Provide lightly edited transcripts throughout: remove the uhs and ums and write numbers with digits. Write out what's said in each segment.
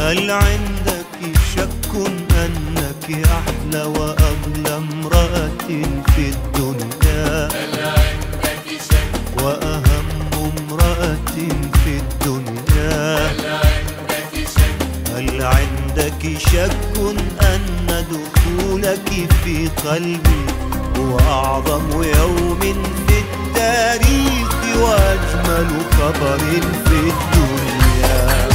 هل عندك شك أنك أحلى وأغلى امرأة في الدنيا؟ هل عندك شك وأهم امرأة في الدنيا؟ هل عندك شك هل عندك شك أن دخولك في قلبي هو أعظم يوم في التاريخ وأجمل خبر في الدنيا؟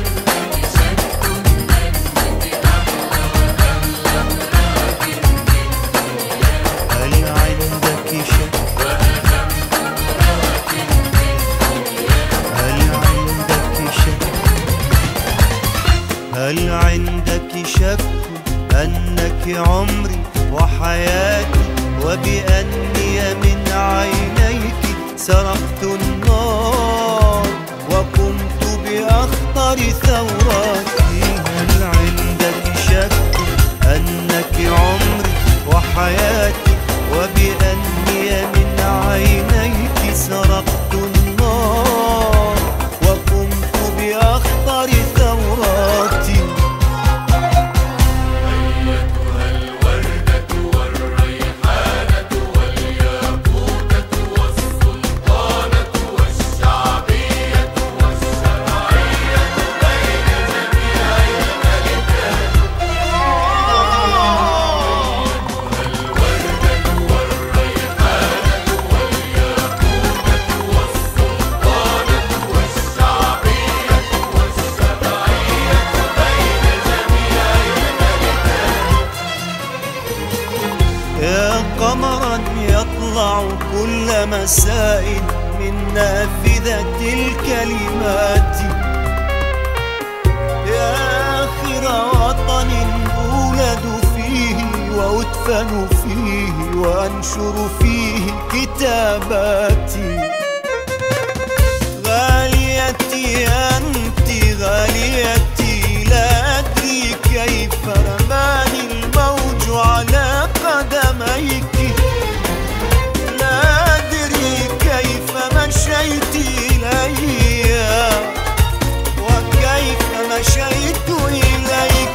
هل عندك شك أنك عمري وحياتي وبأني من عينيك سرقت النار وقمت بأخطر ثوراتي؟ هل عندك شك أنك عمري وحياتي وبأني من عينيك سرقت النار وقمت بأخطر ثوراتي؟ أيتها الوردة والريحانة والياقوتة والسلطانة والشعبية والشرعية بين جميع الملكات. أيتها الوردة والريحانة والياقوتة والسلطانة والشعبية والشرعية بين جميع الملكات. يا قمرا يطلع كل مساء من نافذة الكلمات، يا آخر وطن أولد فيه وأدفن فيه وأنشر فيه كتاباتي. غاليتي أنت غاليتي، لا أدري كيف رماني الموج على قدميك، لا أدري كيف مشيت إلي وكيف مشيت إليك.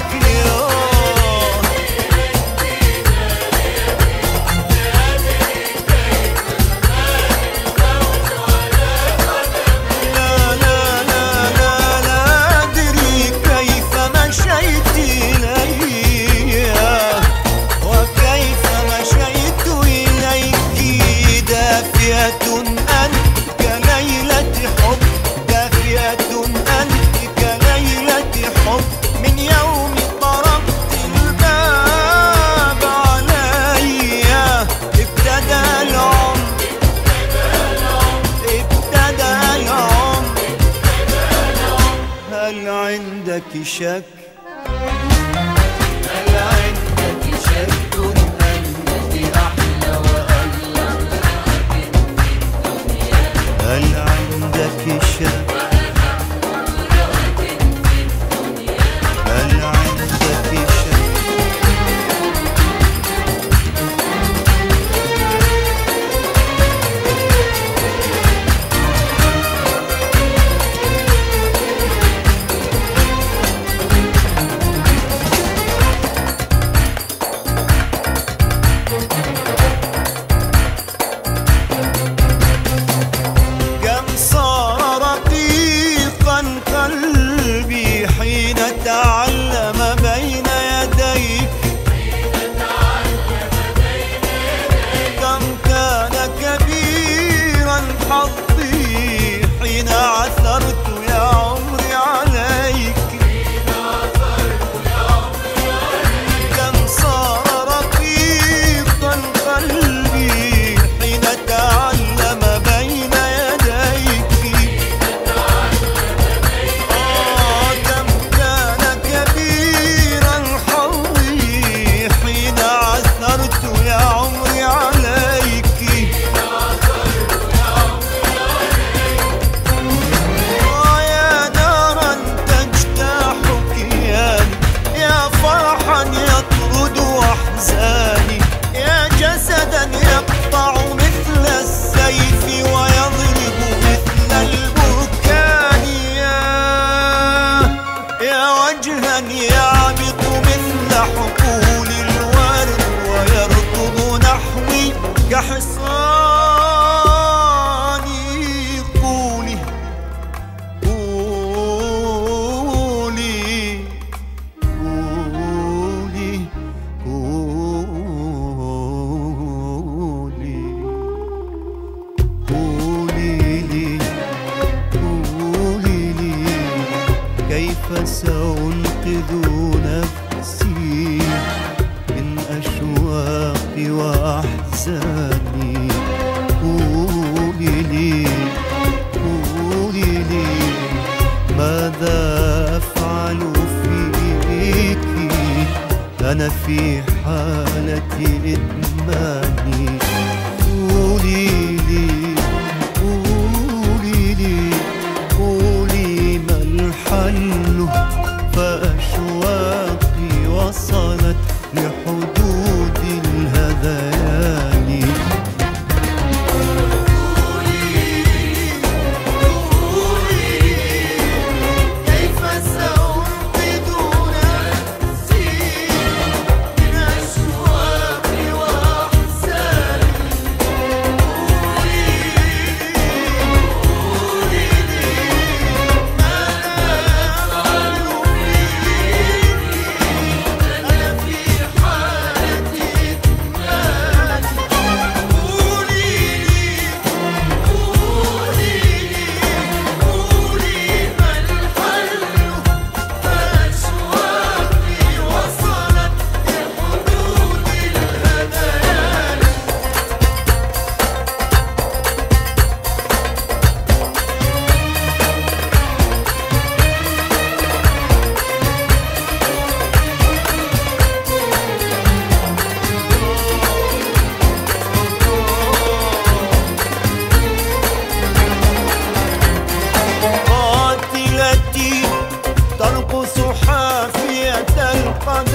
لا لا لا لا لا أدري كيف مشيت إلي وكيف مشيت إليك. دافية أنت كليلة حب، دافية أنت كليلة حب، من يوم طرقت الباب علي ابتدى العمر، ابتدى العمر. هل عندك شك؟ هل عندك شك أنك أحلى وأغلى امرأة في الدنيا؟ هل عندك شك؟ هل عندك شك؟ كم صار رقيقا من يعبق مثل حقول الورد ويركض نحوي كحصان. قولي قولي قولي قولي لي قولي لي كيف سأنقذ نفسي من أشواقي وأحزاني. قولي لي ماذا أفعل فيك، أنا في حالة إدماني. قولي لي ما الحل، فأشواقي وصلت لحدود الهذيان. ترقص حافية القدم